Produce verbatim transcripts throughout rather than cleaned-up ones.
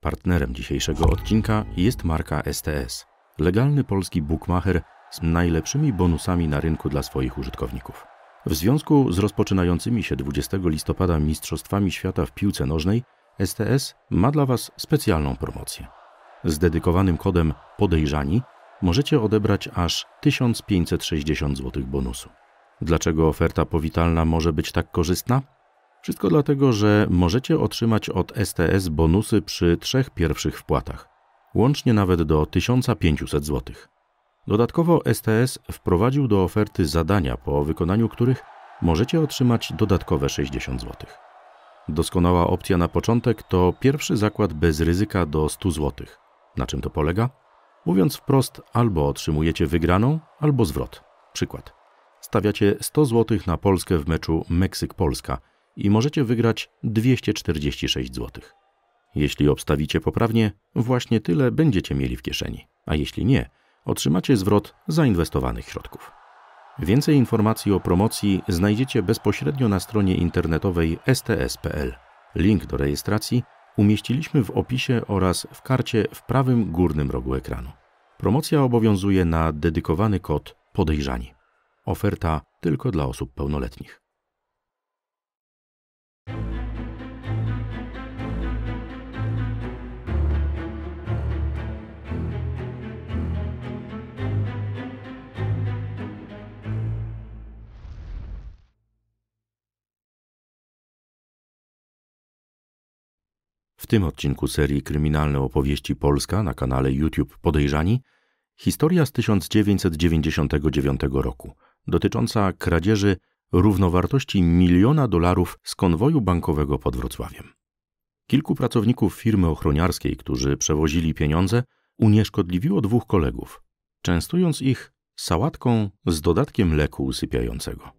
Partnerem dzisiejszego odcinka jest marka S T S, legalny polski bookmacher z najlepszymi bonusami na rynku dla swoich użytkowników. W związku z rozpoczynającymi się dwudziestego listopada Mistrzostwami Świata w piłce nożnej S T S ma dla Was specjalną promocję. Z dedykowanym kodem PODEJRZANI możecie odebrać aż tysiąc pięćset sześćdziesiąt złotych bonusu. Dlaczego oferta powitalna może być tak korzystna? Wszystko dlatego, że możecie otrzymać od S T S bonusy przy trzech pierwszych wpłatach, łącznie nawet do tysiąc pięćset złotych. Dodatkowo S T S wprowadził do oferty zadania, po wykonaniu których możecie otrzymać dodatkowe sześćdziesiąt złotych. Doskonała opcja na początek to pierwszy zakład bez ryzyka do stu złotych. Na czym to polega? Mówiąc wprost, albo otrzymujecie wygraną, albo zwrot. Przykład. Stawiacie sto złotych na Polskę w meczu Meksyk-Polska i możecie wygrać dwieście czterdzieści sześć złotych. Jeśli obstawicie poprawnie, właśnie tyle będziecie mieli w kieszeni, a jeśli nie, otrzymacie zwrot zainwestowanych środków. Więcej informacji o promocji znajdziecie bezpośrednio na stronie internetowej s t s kropka p l. Link do rejestracji umieściliśmy w opisie oraz w karcie w prawym górnym rogu ekranu. Promocja obowiązuje na dedykowany kod PODEJRZANI. Oferta tylko dla osób pełnoletnich. W tym odcinku serii Kryminalne opowieści Polska na kanale YouTube Podejrzani historia z tysiąc dziewięćset dziewięćdziesiątego dziewiątego roku, dotycząca kradzieży równowartości miliona dolarów z konwoju bankowego pod Wrocławiem. Kilku pracowników firmy ochroniarskiej, którzy przewozili pieniądze, unieszkodliwiło dwóch kolegów, częstując ich sałatką z dodatkiem leku usypiającego.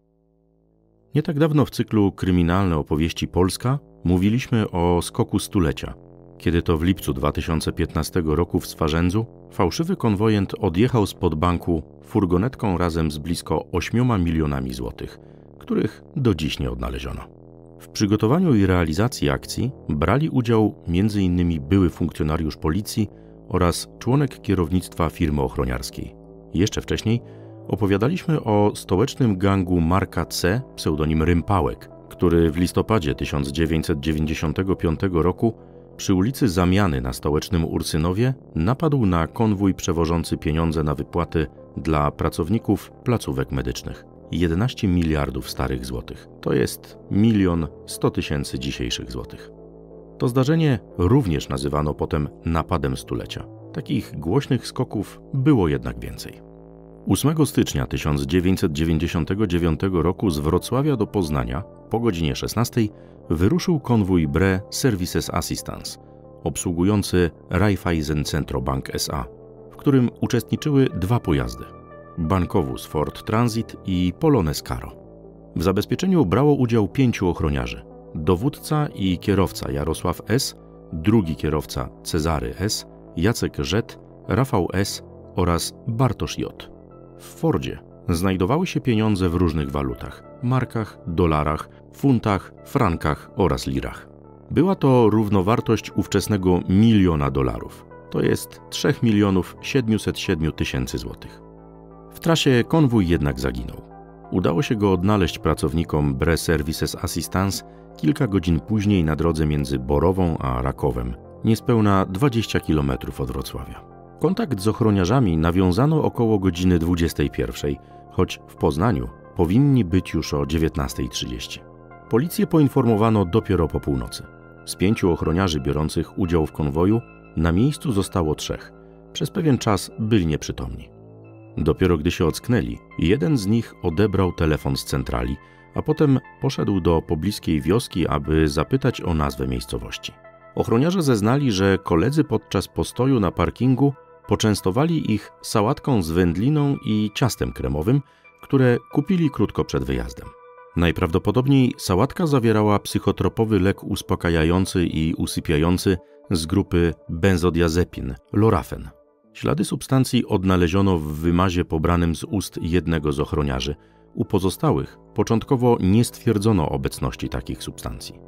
Nie tak dawno w cyklu Kryminalne opowieści Polska mówiliśmy o skoku stulecia, kiedy to w lipcu dwa tysiące piętnastego roku w Swarzędzu fałszywy konwojent odjechał spod banku furgonetką razem z blisko ośmioma milionami złotych, których do dziś nie odnaleziono. W przygotowaniu i realizacji akcji brali udział między innymi były funkcjonariusz policji oraz członek kierownictwa firmy ochroniarskiej. Jeszcze wcześniej opowiadaliśmy o stołecznym gangu Marka C., pseudonim Rympałek, który w listopadzie tysiąc dziewięćset dziewięćdziesiątego piątego roku przy ulicy Zamiany na stołecznym Ursynowie napadł na konwój przewożący pieniądze na wypłaty dla pracowników placówek medycznych. jedenaście miliardów starych złotych. To jest milion sto tysięcy dzisiejszych złotych. To zdarzenie również nazywano potem napadem stulecia. Takich głośnych skoków było jednak więcej. ósmego stycznia tysiąc dziewięćset dziewięćdziesiątego dziewiątego roku z Wrocławia do Poznania po godzinie szesnastej wyruszył konwój B R E Services Assistance, obsługujący Raiffeisen Centrobank S A, w którym uczestniczyły dwa pojazdy: bankowóz Ford Transit i Polones Caro. W zabezpieczeniu brało udział pięciu ochroniarzy: dowódca i kierowca Jarosław S., drugi kierowca Cezary S., Jacek Rzet, Rafał S. oraz Bartosz J. W Fordzie znajdowały się pieniądze w różnych walutach: markach, dolarach, funtach, frankach oraz lirach. Była to równowartość ówczesnego miliona dolarów, to jest trzy miliony siedemset siedem tysięcy złotych. W trasie konwój jednak zaginął. Udało się go odnaleźć pracownikom B R E Services Assistance kilka godzin później na drodze między Borową a Rakowem, niespełna dwadzieścia kilometrów od Wrocławia. Kontakt z ochroniarzami nawiązano około godziny dwudziestej pierwszej, choć w Poznaniu powinni być już o dziewiętnastej trzydzieści. Policję poinformowano dopiero po północy. Z pięciu ochroniarzy biorących udział w konwoju na miejscu zostało trzech. Przez pewien czas byli nieprzytomni. Dopiero gdy się ocknęli, jeden z nich odebrał telefon z centrali, a potem poszedł do pobliskiej wioski, aby zapytać o nazwę miejscowości. Ochroniarze zeznali, że koledzy podczas postoju na parkingu poczęstowali ich sałatką z wędliną i ciastem kremowym, które kupili krótko przed wyjazdem. Najprawdopodobniej sałatka zawierała psychotropowy lek uspokajający i usypiający z grupy benzodiazepin, lorafen. Ślady substancji odnaleziono w wymazie pobranym z ust jednego z ochroniarzy. U pozostałych początkowo nie stwierdzono obecności takich substancji.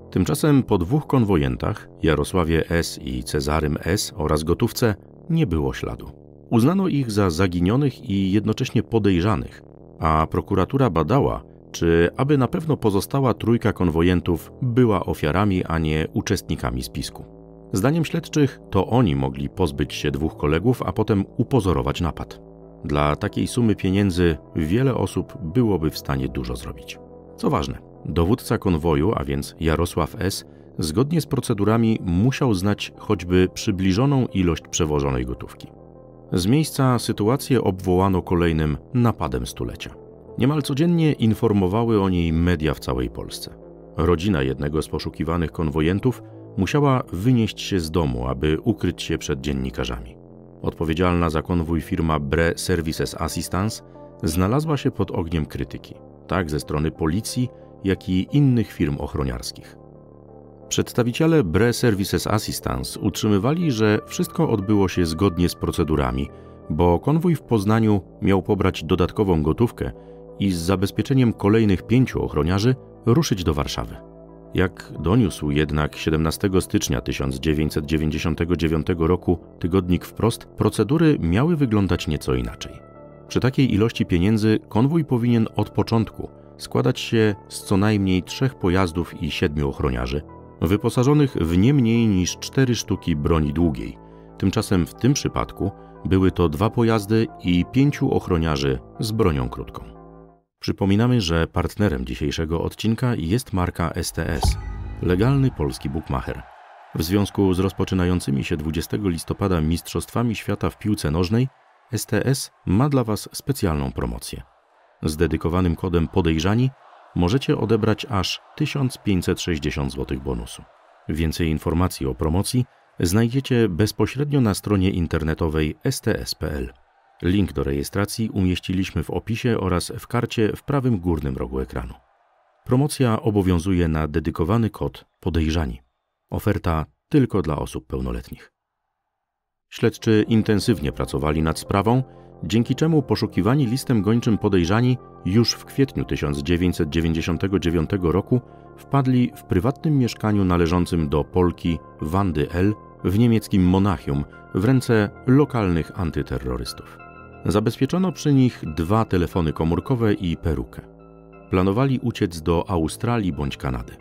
Tymczasem po dwóch konwojentach, Jarosławie S. i Cezarym S. oraz gotówce, nie było śladu. Uznano ich za zaginionych i jednocześnie podejrzanych, a prokuratura badała, czy aby na pewno pozostała trójka konwojentów była ofiarami, a nie uczestnikami spisku. Zdaniem śledczych to oni mogli pozbyć się dwóch kolegów, a potem upozorować napad. Dla takiej sumy pieniędzy wiele osób byłoby w stanie dużo zrobić. Co ważne, dowódca konwoju, a więc Jarosław S., zgodnie z procedurami musiał znać choćby przybliżoną ilość przewożonej gotówki. Z miejsca sytuację obwołano kolejnym napadem stulecia. Niemal codziennie informowały o niej media w całej Polsce. Rodzina jednego z poszukiwanych konwojentów musiała wynieść się z domu, aby ukryć się przed dziennikarzami. Odpowiedzialna za konwój firma Bre Services Assistance znalazła się pod ogniem krytyki, tak ze strony policji, jak i innych firm ochroniarskich. Przedstawiciele Bre Services Assistance utrzymywali, że wszystko odbyło się zgodnie z procedurami, bo konwój w Poznaniu miał pobrać dodatkową gotówkę i z zabezpieczeniem kolejnych pięciu ochroniarzy ruszyć do Warszawy. Jak doniósł jednak siedemnastego stycznia tysiąc dziewięćset dziewięćdziesiątego dziewiątego roku tygodnik Wprost, procedury miały wyglądać nieco inaczej. Przy takiej ilości pieniędzy konwój powinien od początku składać się z co najmniej trzech pojazdów i siedmiu ochroniarzy, wyposażonych w nie mniej niż cztery sztuki broni długiej. Tymczasem w tym przypadku były to dwa pojazdy i pięciu ochroniarzy z bronią krótką. Przypominamy, że partnerem dzisiejszego odcinka jest marka S T S, legalny polski bukmacher. W związku z rozpoczynającymi się dwudziestego listopada Mistrzostwami Świata w piłce nożnej S T S ma dla Was specjalną promocję. Z dedykowanym kodem Podejrzani możecie odebrać aż tysiąc pięćset sześćdziesiąt złotych bonusu. Więcej informacji o promocji znajdziecie bezpośrednio na stronie internetowej s t s kropka p l. Link do rejestracji umieściliśmy w opisie oraz w karcie w prawym górnym rogu ekranu. Promocja obowiązuje na dedykowany kod Podejrzani. Oferta tylko dla osób pełnoletnich. Śledczy intensywnie pracowali nad sprawą, dzięki czemu poszukiwani listem gończym podejrzani już w kwietniu tysiąc dziewięćset dziewięćdziesiątego dziewiątego roku wpadli w prywatnym mieszkaniu należącym do Polki Wandy L. w niemieckim Monachium w ręce lokalnych antyterrorystów. Zabezpieczono przy nich dwa telefony komórkowe i perukę. Planowali uciec do Australii bądź Kanady.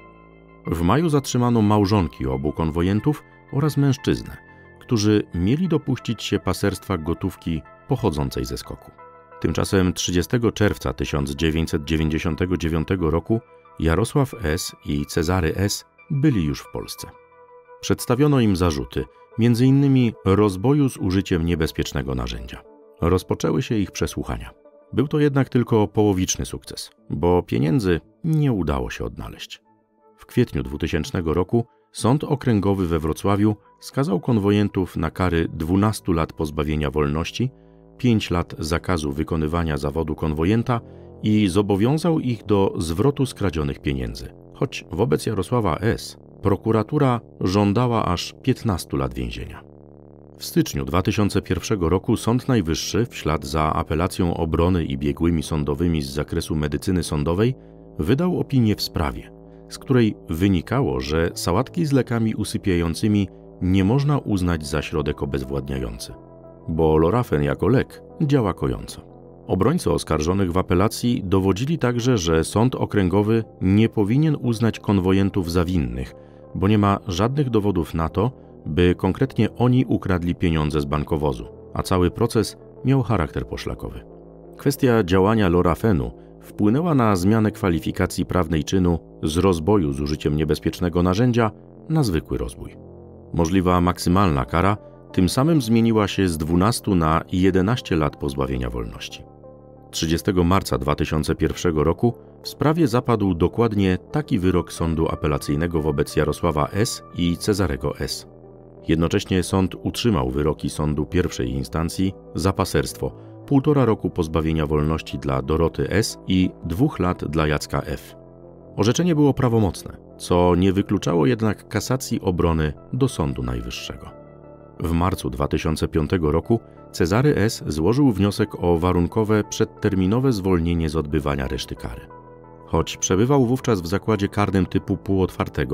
W maju zatrzymano małżonki obu konwojentów oraz mężczyznę, którzy mieli dopuścić się paserstwa gotówki pochodzącej ze skoku. Tymczasem trzydziestego czerwca tysiąc dziewięćset dziewięćdziesiątego dziewiątego roku Jarosław S. i Cezary S. byli już w Polsce. Przedstawiono im zarzuty, między innymi rozboju z użyciem niebezpiecznego narzędzia. Rozpoczęły się ich przesłuchania. Był to jednak tylko połowiczny sukces, bo pieniędzy nie udało się odnaleźć. W kwietniu dwutysięcznego roku Sąd Okręgowy we Wrocławiu skazał konwojentów na kary dwunastu lat pozbawienia wolności, pięć lat zakazu wykonywania zawodu konwojenta i zobowiązał ich do zwrotu skradzionych pieniędzy, choć wobec Jarosława S. prokuratura żądała aż piętnastu lat więzienia. W styczniu dwa tysiące pierwszego roku Sąd Najwyższy, w ślad za apelacją obrony i biegłymi sądowymi z zakresu medycyny sądowej, wydał opinię w sprawie, z której wynikało, że sałatki z lekami usypiającymi nie można uznać za środek obezwładniający, bo lorafen jako lek działa kojąco. Obrońcy oskarżonych w apelacji dowodzili także, że Sąd Okręgowy nie powinien uznać konwojentów za winnych, bo nie ma żadnych dowodów na to, by konkretnie oni ukradli pieniądze z bankowozu, a cały proces miał charakter poszlakowy. Kwestia działania lorafenu wpłynęła na zmianę kwalifikacji prawnej czynu z rozboju z użyciem niebezpiecznego narzędzia na zwykły rozbój. Możliwa maksymalna kara tym samym zmieniła się z dwunastu na jedenaście lat pozbawienia wolności. trzydziestego marca dwa tysiące pierwszego roku w sprawie zapadł dokładnie taki wyrok sądu apelacyjnego wobec Jarosława S. i Cezarego S. Jednocześnie sąd utrzymał wyroki sądu pierwszej instancji za paserstwo, półtora roku pozbawienia wolności dla Doroty S. i dwóch lat dla Jacka F. Orzeczenie było prawomocne, co nie wykluczało jednak kasacji obrony do Sądu Najwyższego. W marcu dwa tysiące piątego roku Cezary S. złożył wniosek o warunkowe przedterminowe zwolnienie z odbywania reszty kary. Choć przebywał wówczas w zakładzie karnym typu półotwartego,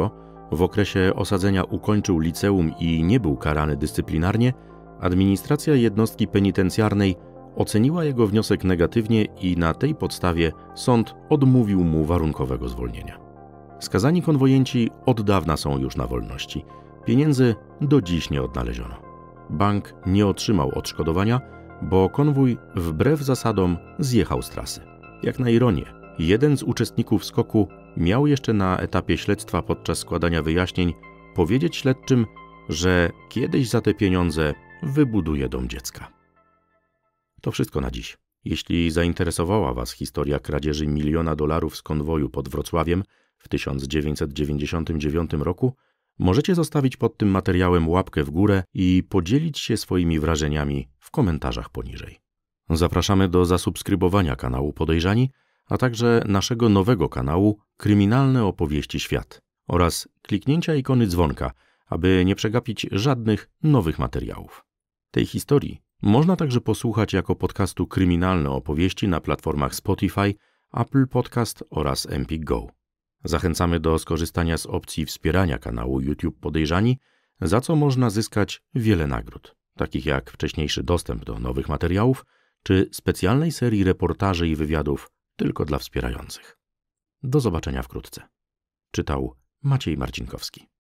W okresie osadzenia ukończył liceum i nie był karany dyscyplinarnie, administracja jednostki penitencjarnej oceniła jego wniosek negatywnie i na tej podstawie sąd odmówił mu warunkowego zwolnienia. Skazani konwojenci od dawna są już na wolności. Pieniędzy do dziś nie odnaleziono. Bank nie otrzymał odszkodowania, bo konwój wbrew zasadom zjechał z trasy. Jak na ironię, jeden z uczestników skoku miał jeszcze na etapie śledztwa podczas składania wyjaśnień powiedzieć śledczym, że kiedyś za te pieniądze wybuduje dom dziecka. To wszystko na dziś. Jeśli zainteresowała Was historia kradzieży miliona dolarów z konwoju pod Wrocławiem w tysiąc dziewięćset dziewięćdziesiątym dziewiątym roku, możecie zostawić pod tym materiałem łapkę w górę i podzielić się swoimi wrażeniami w komentarzach poniżej. Zapraszamy do zasubskrybowania kanału Podejrzani, a także naszego nowego kanału Kryminalne Opowieści Świat oraz kliknięcia ikony dzwonka, aby nie przegapić żadnych nowych materiałów. Tej historii można także posłuchać jako podcastu Kryminalne Opowieści na platformach Spotify, Apple Podcast oraz Empik Go. Zachęcamy do skorzystania z opcji wspierania kanału YouTube Podejrzani, za co można zyskać wiele nagród, takich jak wcześniejszy dostęp do nowych materiałów czy specjalnej serii reportaży i wywiadów tylko dla wspierających. Do zobaczenia wkrótce. Czytał Maciej Marcinkowski.